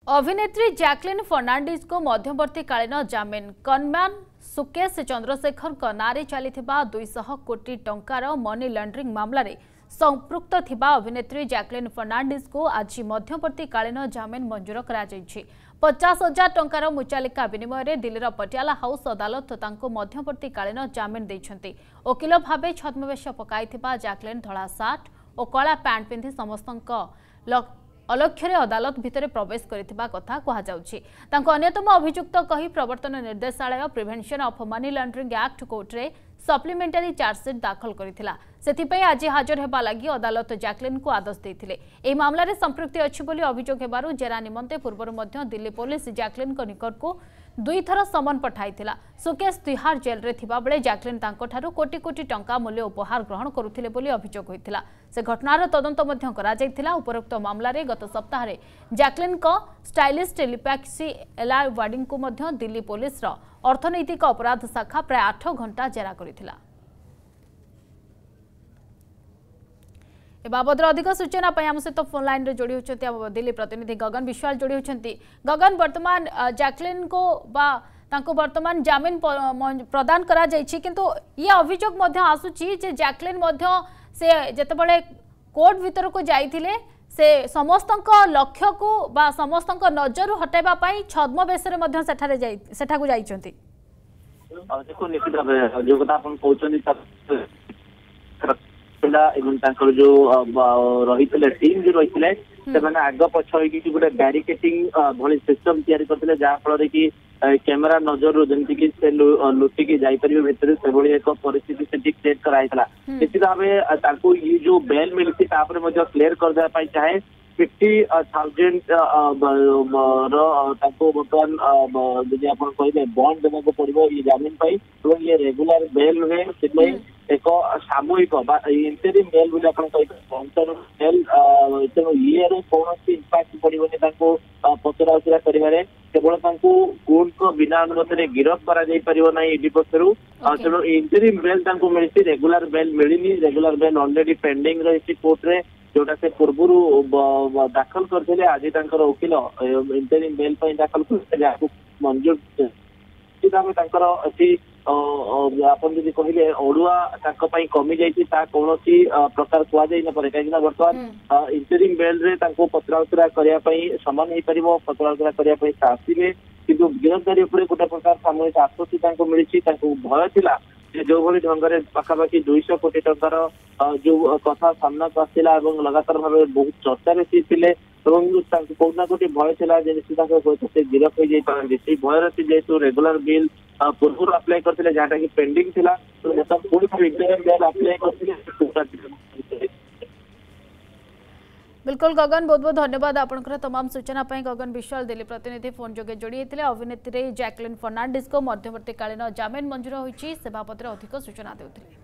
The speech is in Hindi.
अभिनेत्री जैकलिन फर्नांडिज को मध्यवर्तीकालीन जामिन कनम्यान सुकेश चंद्रशेखर नारे चली 200 कोटी टंकार मनी लॉन्ड्रिंग मामलें संपृक्त थिबा अभिनेत्री जैकलिन फर्नांडिज को आज मध्यवर्तीकालीन जामिन मंजूर कर 50,000 टंकार मुचालिका विनिमय दिल्लीर पटियाला हाउस अदालत तांको मध्यवर्तीकालीन जामिन देइछन्ति। वकिल भावे छद्मवेश पकाई जैकलिन धला सार्ट और कला पैंट पिंधि समस्त अलक्ष्य अदालत भितर प्रवेश करिथिबा कथा कहुछि। तांको अन्यतम अभियुक्त कही प्रवर्तन निर्देशालय prevention of money laundering act court रे सप्लीमेंटरी चार्जसीट दाखल करिथिला। सेथिपई आज हाजर हेबा लागि अदालत जैकलिन को आदेश देथिले। एही मामला रे संपृक्ति अछि बोली अभियोग हेबारु जेरा निमंते पूर्वरु मध्य दिल्ली पुलिस जैकलिन को निकट को 2 थर समन पठाइथिला। सुकेश तिहार जेल रे थिबा बेले जैकलिन तांको ठारू कोटी कोटी टंका मूल्य उपहार ग्रहण करुथिले बोली अभियोग होइथिला। से घटनार तदंत मध्य करा जाइथिला। उपरोक्त मामला रे गत सप्ताह रे जैकलिन को स्टाइलिस्ट लिपैक्सी एलआर वार्डिंग को मध्य दिल्ली पुलिस रो अर्थनैतिक अपराध शाखा प्राय 8 घंटा जेरा करिथिला। बाबद अधिक सूचना आम सहित फोन लाइन रे जोड़ी होती दिल्ली प्रतिनिधि गगन विश्वाल जोड़ी होती। गगन वर्तमान जैकलिन को वर्तमान जामिन प्रदान करा जायछि, किंतु ये अभियोग मध्य आसुछि जे जैकलिन मध्य से जेतेबेले कोर्ट भीतर को जाइथिले से समस्तक लक्ष्य को बा समस्तक नजर हटाइबा पई छद्मवेश रे मध्य सेठा को जाइछन्ति। देखो निश्चित भाव जो कथा अपन कहउछन्ति जो रही टीम जो रही से आग पछ गोटे बैरिकेटिंग भली सिस्टम तैयारी करते जहाँफल कि कैमेरा नजर जमीक से लुटिकी जापर भितर से एक परिस्थिति से क्रिएट कराइला। निश्चित भाव ये जो बेल मिली क्लियर करदेवाई चाहे 50,000 बर्तमान जदि आप कहे बंड देवाक पड़ो ये जामिन और ये रेगुलर बेल नुहे से एक सामूहिक इंटरिम बेल बोली बेल तेणु ये कौन इम्पैक्ट पड़ोनी पचरा उचरा कर केवल कोर्ट को बिना अनुमति गिरफ कर ईडी पक्षर तेणु इंटरिम बेल मिली रेगुलर बेल मिलनी। रेगुलर बेल ऑलरेडी पेंडिंग रही कोर्ट रे जोटा से पूर्व दाखल करते आज वकिल इंटरिम बेल दाखल कर मंजूर आपन जदि कहले अड़ुआ कमी जाइए कौन प्रकार कहुई न पारे कहीं बर्तमान इंटरिम बेल रे पचराउचरा करने समान हो पार पचराउचरा करने आसवे किंतु गिरफ्तारी गोटे प्रकार सामूहिक आश्वस्ति मिली भय था जो भली ढंग से पाखापाखि 200 कोटी टंकार जो कथा सामना को आसला लगातार भाव बहुत चर्चा सी थे कौटना कोटी भय था निश्चित से गिरफ हो जाती से भयर से जेहतु रेगुलर बिल पूर्व अप्लाई करते जहाँटा कि पेंडिंग था पुणी बेल अप्लाई करते। बिल्कुल गगन बहुत बहुत धन्यवाद आपनकर तमाम सूचना पाई। गगन विश्वाल दिल्ली प्रतिनिधि फोन जोगे जोड़ी होते। अभिनेत्री जैकलिन फर्नांडिज को मध्यवर्तीकालीन जामिन मंजूर होइछि से बाबद अधिक सूचना देउथिले।